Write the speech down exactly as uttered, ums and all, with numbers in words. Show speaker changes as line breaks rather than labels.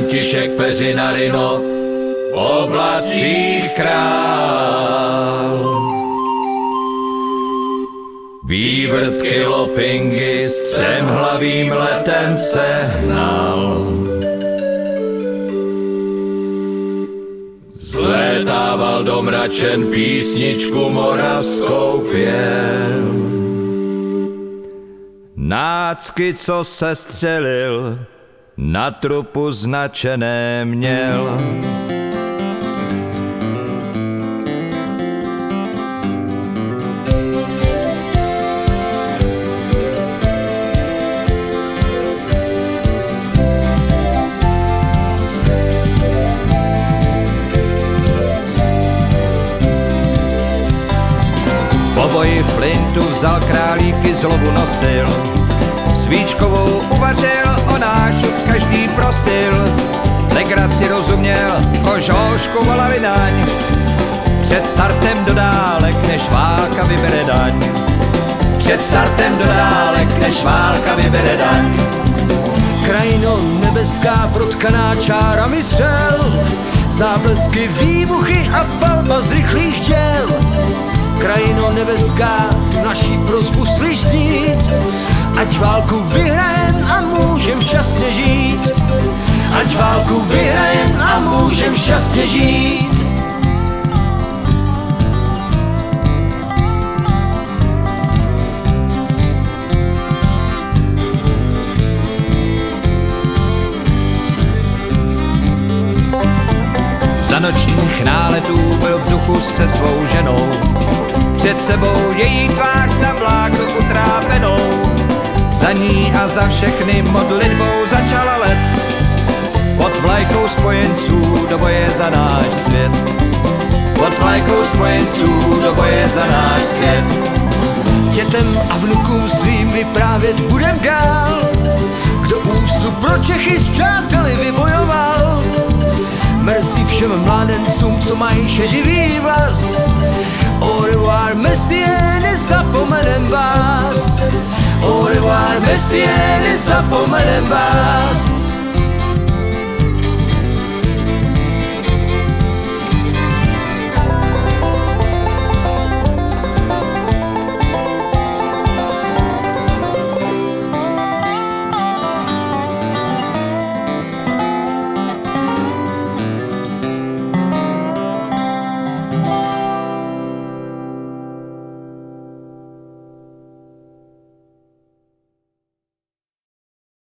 František Peřinarino, v oblacích král. Vývrtky lopingy střemhlavým letem sehnal. Zlétával do mračen, písničku moravskou pěl. Nácky, co se střelil, na trupu značené měl. Po boji flintu vzal králíky, zlobu nosil, svíčkovou uvařil, o nášup každý prosil. Legraci rozuměl, kožošku volali daň, před startem do dálek, než válka vybere daň. Před startem do dálek, než válka vybere daň.
Krajino nebeská, protkaná čárami střel, záblesky, výbuchy a palba z rychlých děl. Krajino nebeská, tu naší prosbu slyš znít, ať válku vyhrajem a můžem šťastně žít. Ať válku vyhrajem a můžem šťastně žít.
Za nočních náletů byl v duchu se svou ženou, před sebou její tvář na vláknu utrápenou. Za ní a za všechny modlitbou začala let, pod vlajkou spojenců do boje za náš svět. Pod vlajkou spojenců do boje za náš svět.
Dětem a vnukům svým vyprávět budem dál, kdo ústup pro Čechy s přáteli vybojoval. Merci všem mládencům, co mají šedivý vlas. Au revoir, Messie, nezapomenem vás. Au revoir, Messie, nezapomenem vás.